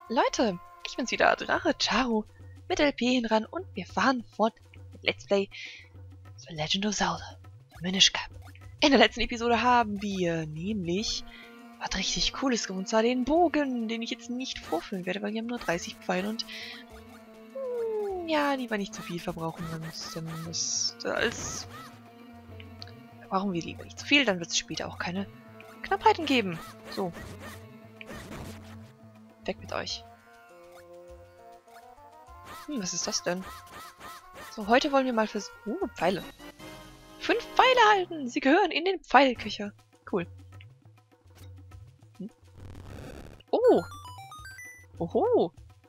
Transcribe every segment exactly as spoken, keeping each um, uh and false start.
Leute, ich bin's wieder, Drache Charo, mit L P hinran und wir fahren fort mit Let's Play The Legend of Zelda, Minish Cap. In der letzten Episode haben wir nämlich was richtig Cooles gewonnen, und zwar den Bogen, den ich jetzt nicht vorfüllen werde, weil wir haben nur dreißig Pfeile und mh, ja, lieber nicht zu viel verbrauchen, sonst dann ist als brauchen wir lieber nicht zu viel, dann wird es später auch keine Knappheiten geben. So. Weg mit euch. Hm, was ist das denn? So, heute wollen wir mal versuchen... Uh, Pfeile. Fünf Pfeile halten! Sie gehören in den Pfeilköcher. Cool. Hm. Oh! Oho!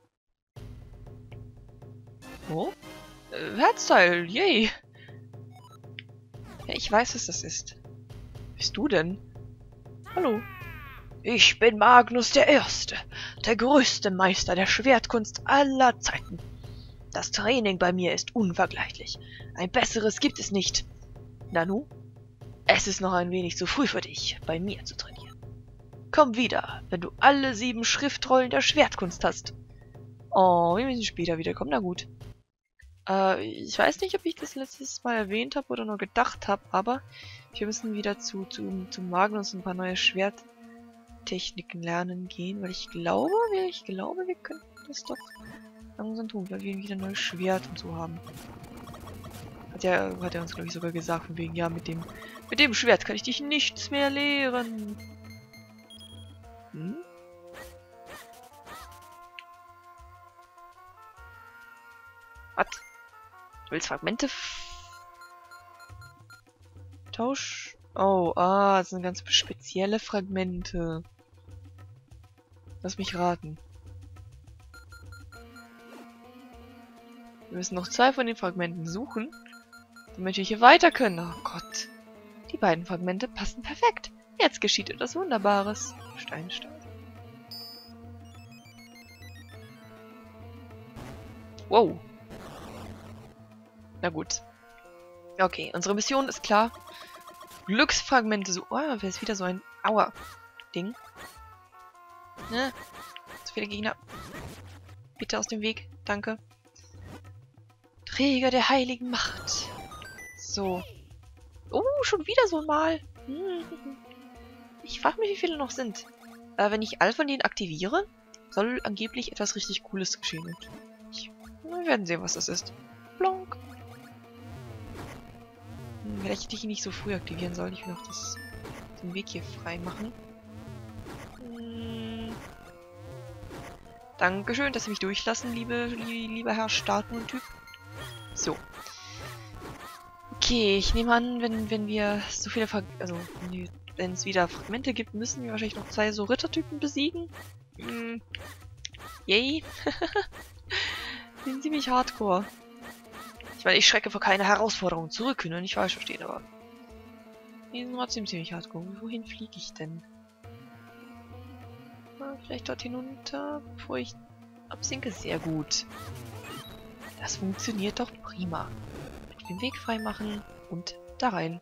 Oh? Äh, Herzteil! Yay! Ja, ich weiß, was das ist. Wer bist du denn? Hallo? Ich bin Magnus der Erste, der größte Meister der Schwertkunst aller Zeiten. Das Training bei mir ist unvergleichlich. Ein besseres gibt es nicht. Nanu, es ist noch ein wenig zu früh für dich, bei mir zu trainieren. Komm wieder, wenn du alle sieben Schriftrollen der Schwertkunst hast. Oh, wir müssen später wiederkommen, na gut. Äh, ich weiß nicht, ob ich das letztes Mal erwähnt habe oder nur gedacht habe, aber wir müssen wieder zu, zu, zu Magnus ein paar neue Schwerttechniken lernen gehen, weil ich glaube, wir, ich glaube, wir könnten das doch langsam tun, weil wir wieder ein neues Schwert und so haben. Hat er, hat er uns, glaube ich, sogar gesagt, von wegen, ja, mit dem, mit dem Schwert kann ich dich nichts mehr lehren. Hm? Was? Du willst Fragmente? Tausch? Oh, ah, das sind ganz spezielle Fragmente. Lass mich raten. Wir müssen noch zwei von den Fragmenten suchen, damit wir hier weiter können. Oh Gott. Die beiden Fragmente passen perfekt. Jetzt geschieht etwas Wunderbares. Steinstahl. Wow. Na gut. Okay, unsere Mission ist klar. Glücksfragmente so. Oh, wer ist wieder so ein Aua-Ding? Ne? Zu viele Gegner. Bitte aus dem Weg. Danke. Träger der heiligen Macht. So. Oh, schon wieder so ein Mal. Hm. Ich frage mich, wie viele noch sind. Äh, wenn ich all von denen aktiviere, soll angeblich etwas richtig Cooles geschehen. Und ich, wir werden sehen, was das ist. Blonk. Hm, vielleicht hätte ich ihn nicht so früh aktivieren sollen. Ich will noch das, den Weg hier frei machen. Hm. Dankeschön, dass Sie mich durchlassen, liebe, liebe, lieber Herr Statuen-Typ. So. Okay, ich nehme an, wenn, wenn wir so viele Frag also wenn es wieder Fragmente gibt, müssen wir wahrscheinlich noch zwei so Rittertypen besiegen. Hm. Yay. Die sind ziemlich hardcore. Ich meine, ich schrecke vor keine Herausforderung zurück, wenn du nicht falsch verstehen, aber die sind trotzdem ziemlich hardcore. Wohin fliege ich denn? Na, vielleicht dort hinunter, bevor ich absinke. Sehr gut. Das funktioniert doch prima. Den Weg frei machen und da rein.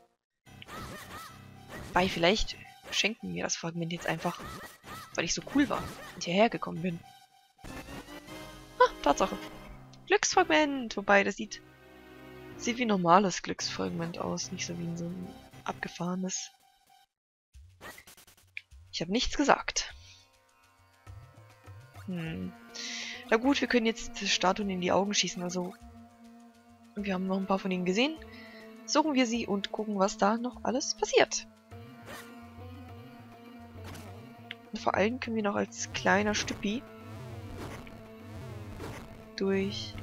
Weil vielleicht schenken mir das Fragment jetzt einfach, weil ich so cool war und hierher gekommen bin. Ah, Tatsache. Glücksfragment! Wobei, das sieht, sieht wie ein normales Glücksfragment aus, nicht so wie so ein abgefahrenes. Ich habe nichts gesagt. Hm. Na gut, wir können jetzt Statuen in die Augen schießen, also wir haben noch ein paar von ihnen gesehen. Suchen wir sie und gucken, was da noch alles passiert. Und vor allem können wir noch als kleiner Stüppi durch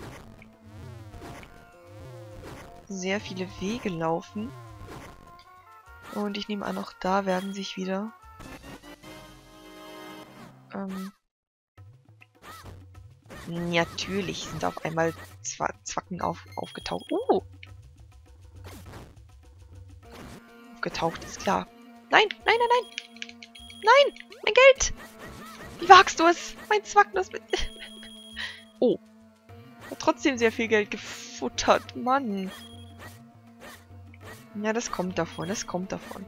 sehr viele Wege laufen. Und ich nehme an, auch da werden sich wieder ähm, natürlich sind auf einmal Zwa Zwacken auf aufgetaucht. Uh! Aufgetaucht, ist klar. Nein, nein, nein, nein! Nein! Mein Geld! Wie wagst du es? Mein Zwacken, das mit... Oh. Hat trotzdem sehr viel Geld gefuttert. Mann. Ja, das kommt davon, das kommt davon.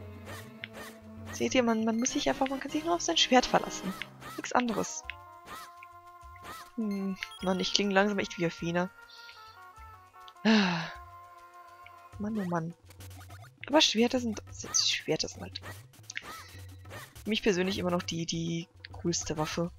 Seht ihr, man, man muss sich einfach, man kann sich nur auf sein Schwert verlassen. Nichts anderes. Hm, Mann, ich klinge langsam echt wie Athena. Ah. Mann, oh Mann. Aber Schwerter sind... Schwerter sind halt... Für mich persönlich immer noch die, die coolste Waffe.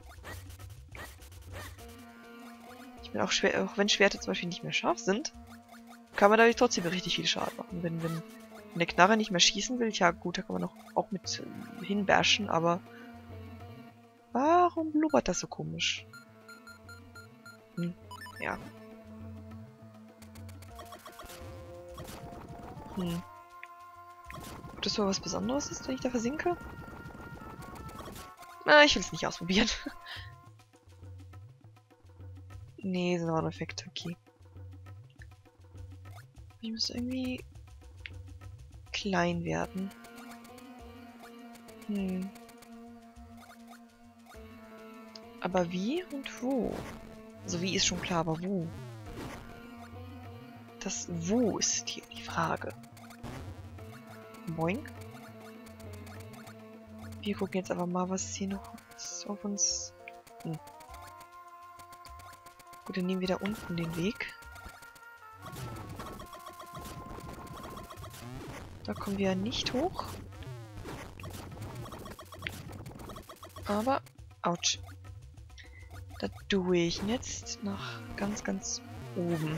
Ich bin auch schwer... Auch wenn Schwerter zum Beispiel nicht mehr scharf sind, kann man dadurch trotzdem richtig viel Schaden machen. Wenn, wenn, wenn der Knarre nicht mehr schießen will, ja gut, da kann man auch, auch mit äh, hinbashen, aber... Warum blubbert das so komisch? Hm, ja. Hm. Ob das so was Besonderes ist, wenn ich da versinke? Na, ich will es nicht ausprobieren. Nee, sind aber nur Effekte, okay. Ich muss irgendwie klein werden. Hm. Aber wie und wo? Also wie ist schon klar, aber wo? Das Wo ist hier die Frage. Boink. Wir gucken jetzt aber mal, was hier noch ist auf uns... Hm. Gut, dann nehmen wir da unten den Weg. Da kommen wir ja nicht hoch. Aber... Autsch. Da durch. Jetzt nach ganz, ganz oben.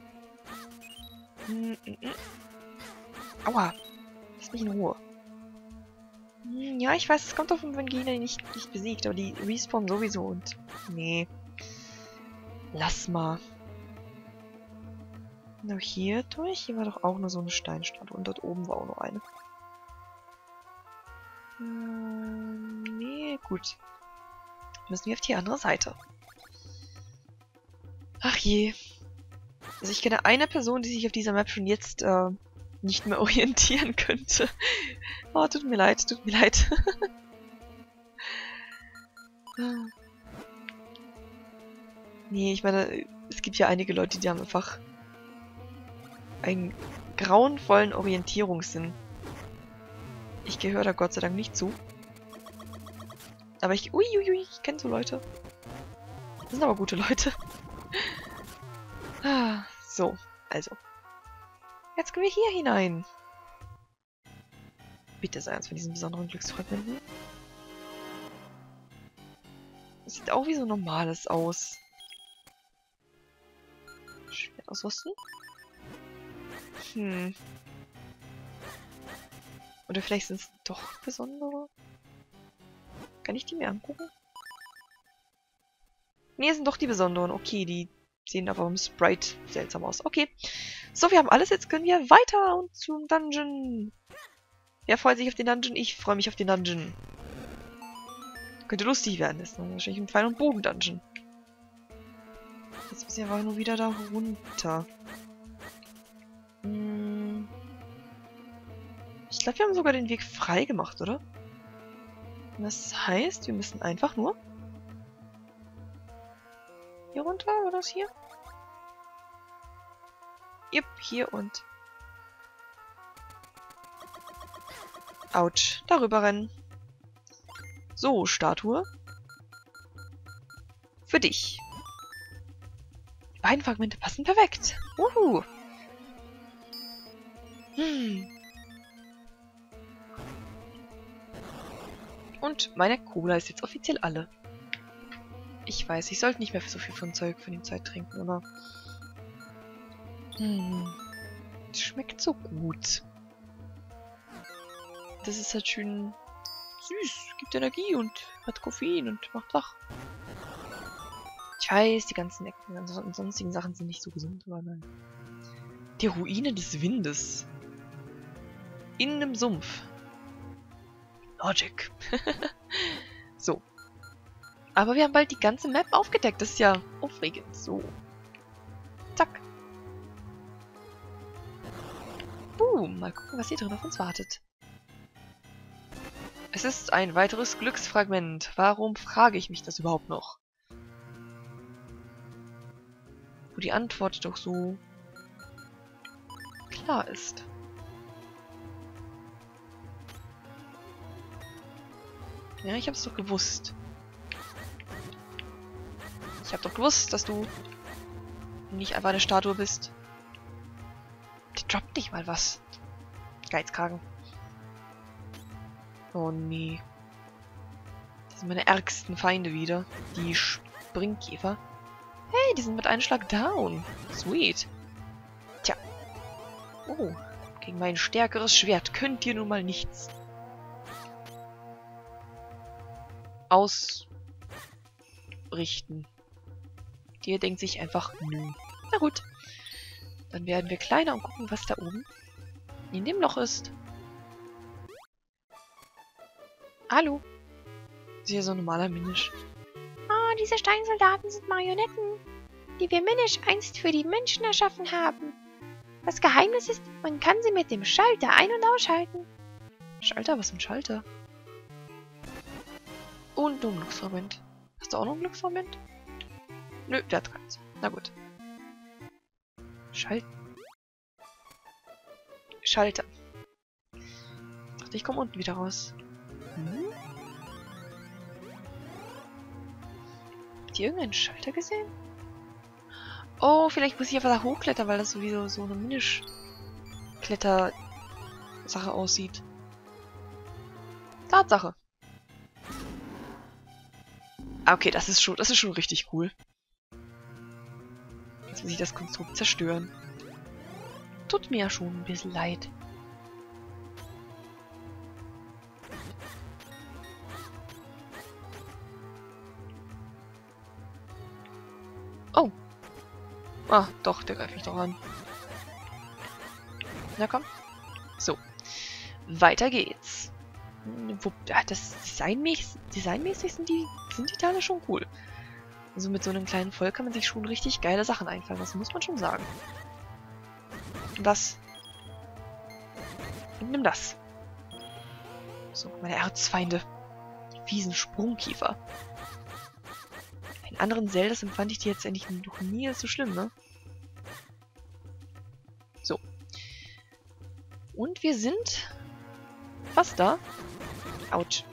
Hm, hm, hm. Aua. Lass mich in Ruhe. Hm, ja, ich weiß, es kommt davon, wenn Gegner nicht, nicht besiegt, aber die respawnen sowieso und... Nee. Lass mal. Noch hier durch? Hier war doch auch nur so eine Steinstatue und dort oben war auch noch eine. Hm, nee, gut. Müssen wir auf die andere Seite. Ach je. Also ich kenne eine Person, die sich auf dieser Map schon jetzt äh, nicht mehr orientieren könnte. Oh, tut mir leid, tut mir leid. Nee, ich meine, es gibt ja einige Leute, die haben einfach einen grauenvollen Orientierungssinn. Ich gehöre da Gott sei Dank nicht zu. Aber ich... Uiuiui, ui, ich kenne so Leute. Das sind aber gute Leute. Ah, so, also. Jetzt gehen wir hier hinein. Bitte sei eins von diesen besonderen Glücksfragmenten. Das sieht auch wie so normales aus. Schwert ausrüsten? Hm. Oder vielleicht sind es doch besondere? Kann ich die mir angucken? Nee, es sind doch die besonderen. Okay, die sehen aber im Sprite seltsam aus. Okay. So, wir haben alles. Jetzt können wir weiter und zum Dungeon. Wer freut sich auf den Dungeon? Ich freue mich auf den Dungeon. Könnte lustig werden. Das ist wahrscheinlich ein Pfeil- und Bogen-Dungeon. Jetzt müssen wir aber nur wieder da runter. Hm. Ich glaube, wir haben sogar den Weg frei gemacht, oder? Das heißt, wir müssen einfach nur hier runter, oder das hier? Jupp, hier und... Autsch, darüber rennen. So, Statue. Für dich. Die beiden Fragmente passen perfekt. Uhu. Hm. Und meine Cola ist jetzt offiziell alle. Ich weiß, ich sollte nicht mehr so viel von Zeug von dem Zeug trinken, aber... Hm. Das schmeckt so gut. Das ist halt schön süß, gibt Energie und hat Koffein und macht wach. Ich weiß, die ganzen Ecken und sonstigen Sachen sind nicht so gesund, aber nein. Die Ruine des Windes. In einem Sumpf. Logic. So. Aber wir haben bald die ganze Map aufgedeckt. Das ist ja aufregend. So. Zack. Boom. Mal gucken, was hier drin auf uns wartet. Es ist ein weiteres Glücksfragment. Warum frage ich mich das überhaupt noch? Wo die Antwort doch so klar ist. Ja, ich hab's doch gewusst. Ich habe doch gewusst, dass du nicht einfach eine Statue bist. Die droppt nicht mal was. Geizkragen. Oh nee. Das sind meine ärgsten Feinde wieder. Die Springkäfer. Hey, die sind mit einem Schlag down. Sweet. Tja. Oh. Gegen mein stärkeres Schwert könnt ihr nun mal nichts ausrichten. Der denkt sich einfach, nö. Na gut. Dann werden wir kleiner und gucken, was da oben in dem Loch ist. Hallo. Das ist hier so ein normaler Minisch. Oh, diese Steinsoldaten sind Marionetten, die wir Minisch einst für die Menschen erschaffen haben. Das Geheimnis ist, man kann sie mit dem Schalter ein- und ausschalten. Schalter? Was ist ein Schalter? Und ein Glücksmoment. Hast du auch noch ein Glücksmoment? Nö, der hat keins. Na gut. Schalten. Schalter. Ich dachte, ich komme unten wieder raus. Hm? Habt ihr irgendeinen Schalter gesehen? Oh, vielleicht muss ich einfach da hochklettern, weil das sowieso so eine Minisch-Kletter-Sache aussieht. Tatsache. Ah, okay, das ist schon, das ist schon richtig cool. Jetzt muss ich das Konstrukt zerstören. Tut mir ja schon ein bisschen leid. Oh. Ah, doch, der greift mich doch an. Na komm. So. Weiter geht's. Wo, ja, das designmäßig, designmäßig sind die, sind die Teile schon cool. Also mit so einem kleinen Volk kann man sich schon richtig geile Sachen einfallen. Das muss man schon sagen. Das. Und nimm das. So, meine Erzfeinde. Die fiesen Sprungkiefer. In anderen Zeldas empfand ich die jetzt eigentlich noch nie als so schlimm, ne? So. Und wir sind fast da. Autsch.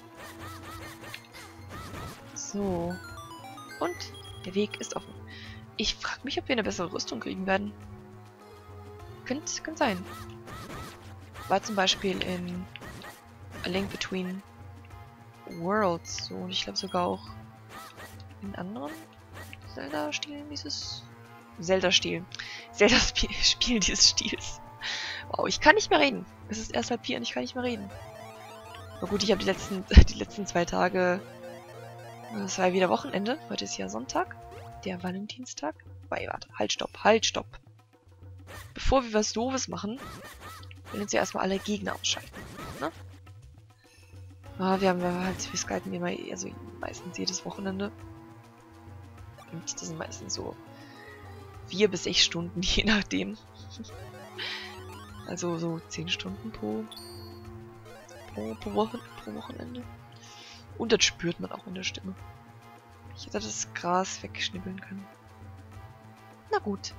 So. Und der Weg ist offen. Ich frage mich, ob wir eine bessere Rüstung kriegen werden. Könnte, könnte sein. War zum Beispiel in A Link Between Worlds so. Und ich glaube sogar auch in anderen Zelda-Stilen dieses... Zelda-Stil. Zelda-Spiel dieses Stils. Wow, ich kann nicht mehr reden. Es ist erst halb vier und ich kann nicht mehr reden. Aber gut, ich habe die letzten, die letzten zwei Tage... Es war ja wieder Wochenende. Heute ist ja Sonntag. Der Valentinstag. Wei, warte. Halt, stopp. Halt, stopp. Bevor wir was Doofes machen, wollen uns ja erstmal alle Gegner ausschalten. Ne? Ah, wir haben ja halt, wir skypen immer, also meistens jedes Wochenende. Und das sind meistens so vier bis sechs Stunden, je nachdem. Also so zehn Stunden pro, pro, pro, Wochen, pro Wochenende. Und das spürt man auch in der Stimme. Ich hätte das Gras wegschnibbeln können. Na gut.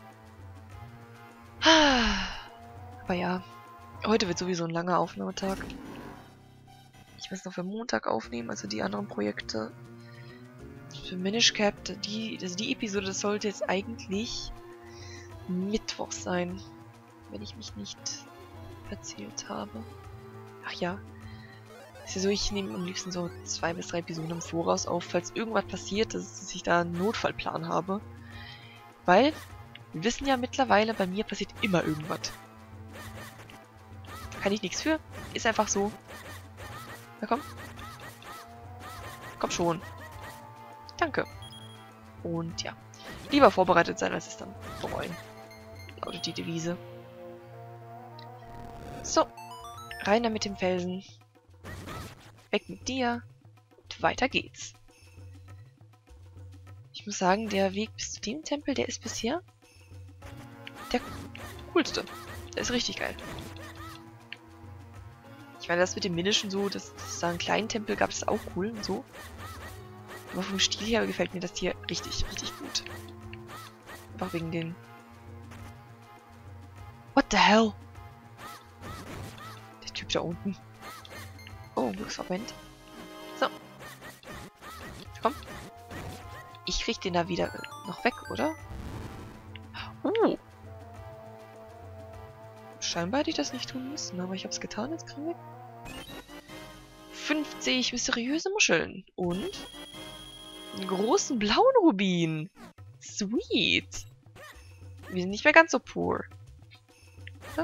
Aber ja, heute wird sowieso ein langer Aufnahmetag. Ich muss noch für Montag aufnehmen, also die anderen Projekte. Für Minish Cap, die, also die Episode, das sollte jetzt eigentlich Mittwoch sein. Wenn ich mich nicht erzählt habe. Ach ja. Ist ja so, ich nehme am liebsten so zwei bis drei Episoden im Voraus auf, falls irgendwas passiert, dass ich da einen Notfallplan habe. Weil, wir wissen ja mittlerweile, bei mir passiert immer irgendwas. Da kann ich nichts für. Ist einfach so. Na komm. Komm schon. Danke. Und ja. Lieber vorbereitet sein, als es dann bereuen. Lautet die Devise. So. Rein da mit dem Felsen. Weg mit dir. Und weiter geht's. Ich muss sagen, der Weg bis zu dem Tempel, der ist bisher der coolste. Der ist richtig geil. Ich meine, das mit dem Minischen so, dass es da einen kleinen Tempel gab, ist auch cool und so. Aber vom Stil her gefällt mir das hier richtig, richtig gut. Einfach wegen den... What the hell? Der Typ da unten. Oh, Glücksmoment. So. Komm. Ich krieg den da wieder noch weg, oder? Uh. Scheinbar hätte ich das nicht tun müssen, aber ich habe es getan. Jetzt kriegen wir fünfzig mysteriöse Muscheln. Und einen großen blauen Rubin. Sweet. Wir sind nicht mehr ganz so poor. Ja.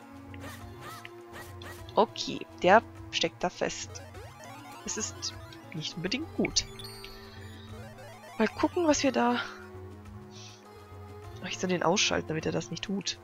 Okay, der steckt da fest. Es ist nicht unbedingt gut. Mal gucken, was wir da... Ach, ich soll den ausschalten, damit er das nicht tut.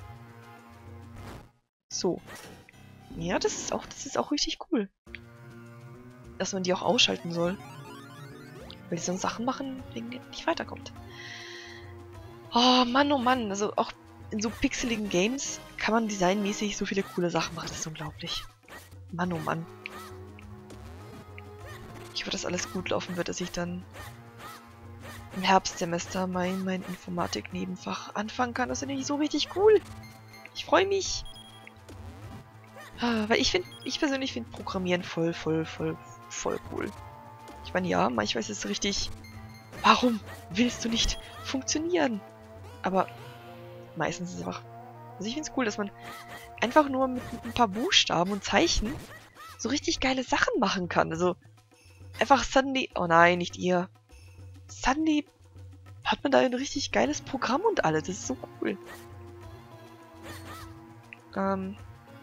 So. Ja, das ist auch, das ist auch richtig cool. Dass man die auch ausschalten soll. Weil die sonst Sachen machen, wegen denen nicht weiterkommt. Oh Mann, oh Mann. Also auch in so pixeligen Games kann man designmäßig so viele coole Sachen machen. Das ist unglaublich. Mann, oh Mann. Ich hoffe, dass alles gut laufen wird, dass ich dann im Herbstsemester mein, mein Informatik-Nebenfach anfangen kann. Das ist nämlich so richtig cool. Ich freue mich. Ah, weil ich finde, ich persönlich finde Programmieren voll, voll, voll, voll cool. Ich meine, ja, manchmal ist es richtig, warum willst du nicht funktionieren? Aber meistens ist es einfach, also ich finde es cool, dass man einfach nur mit ein paar Buchstaben und Zeichen so richtig geile Sachen machen kann. Also einfach suddenly, oh nein, nicht ihr. Suddenly hat man da ein richtig geiles Programm und alles. Das ist so cool. Ähm...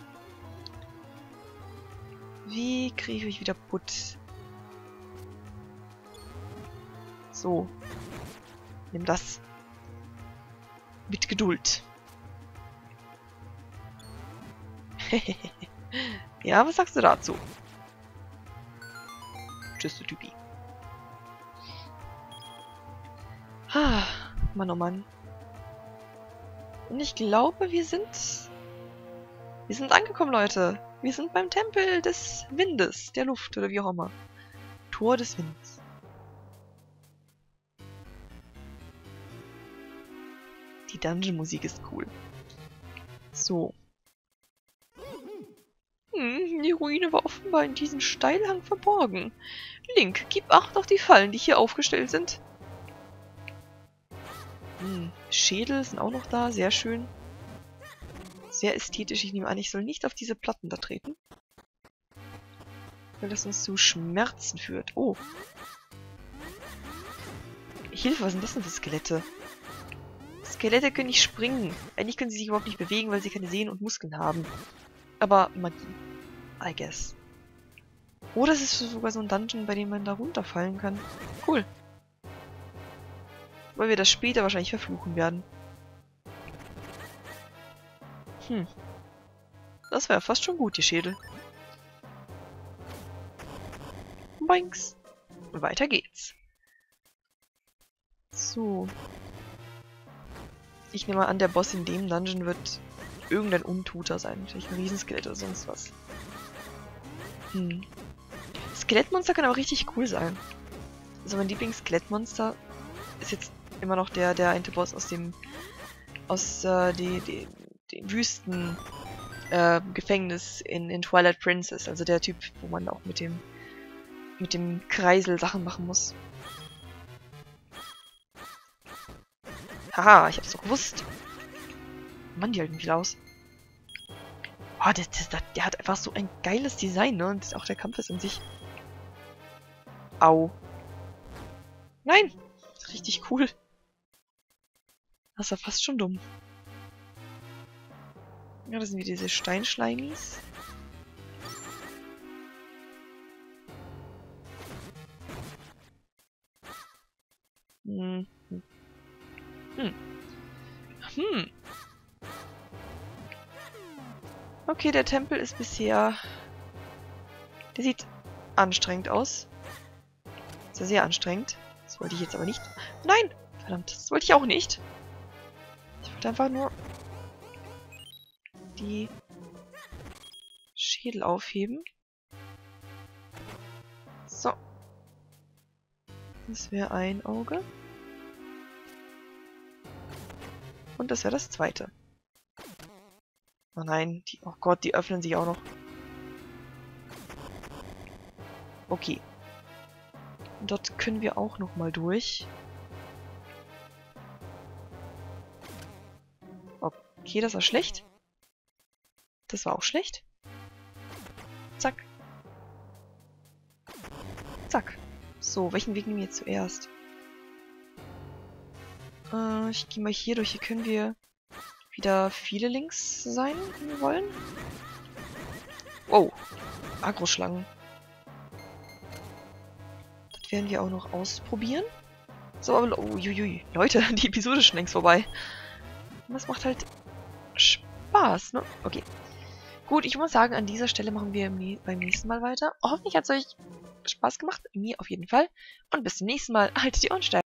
Wie kriege ich mich wieder putt? So. Nimm das. Mit Geduld. Ja, was sagst du dazu? Tschüss, du Typi. Ah, Mann, oh Mann. Und ich glaube, wir sind... Wir sind angekommen, Leute. Wir sind beim Tempel des Windes, der Luft oder wie auch immer. Tor des Windes. Die Dungeon-Musik ist cool. So. Hm, die Ruine war offenbar in diesem Steilhang verborgen. Link, gib Acht auf die Fallen, die hier aufgestellt sind. Hm, Schädel sind auch noch da, sehr schön. Sehr ästhetisch. Ich nehme an, ich soll nicht auf diese Platten da treten. Weil das uns zu Schmerzen führt. Oh. Hilfe, was sind das denn für Skelette? Skelette können nicht springen. Eigentlich können sie sich überhaupt nicht bewegen, weil sie keine Sehnen und Muskeln haben. Aber Magie. I guess. Oh, das ist sogar so ein Dungeon, bei dem man da runterfallen kann. Cool. Weil wir das später wahrscheinlich verfluchen werden. Hm. Das wäre fast schon gut, die Schädel. Boinks. Weiter geht's. So. Ich nehme mal an, der Boss in dem Dungeon wird irgendein Untoter sein. Natürlich ein Riesenskelett oder sonst was. Hm. Skelettmonster kann aber richtig cool sein. Also mein Lieblings-Skelettmonster ist jetzt immer noch der, der eine Boss aus dem... aus äh, die, die, dem Wüsten... Äh, Gefängnis in, in Twilight Princess. Also der Typ, wo man auch mit dem... mit dem Kreisel Sachen machen muss. Haha, ich hab's doch gewusst. Mann, die halten viel aus. Oh, der, der, der hat einfach so ein geiles Design, ne? Und auch der Kampf ist an sich... Au. Nein! Richtig cool. Das ist ja fast schon dumm. Ja, das sind wieder diese Steinschleimis. Hm. Hm. Hm. Okay, der Tempel ist bisher... Der sieht anstrengend aus. Ist ja sehr anstrengend. Das wollte ich jetzt aber nicht. Nein! Verdammt, das wollte ich auch nicht. Ich wollte einfach nur die Schädel aufheben. So. Das wäre ein Auge. Und das wäre das zweite. Oh nein, die, oh Gott, die öffnen sich auch noch. Okay. Und dort können wir auch noch mal durch. Okay, das war schlecht. Das war auch schlecht. Zack. Zack. So, welchen Weg nehmen wir jetzt zuerst? Äh, ich gehe mal hier durch. Hier können wir wieder viele Links sein, wenn wir wollen. Wow. Agroschlangen. Das werden wir auch noch ausprobieren. So, aber... Oh, juiui. Leute, die Episode ist schon längst vorbei. Und das macht halt Spaß, ne? Okay. Gut, ich muss sagen, an dieser Stelle machen wir beim nächsten Mal weiter. Hoffentlich hat es euch Spaß gemacht. Mir auf jeden Fall. Und bis zum nächsten Mal. Haltet die Ohren steif.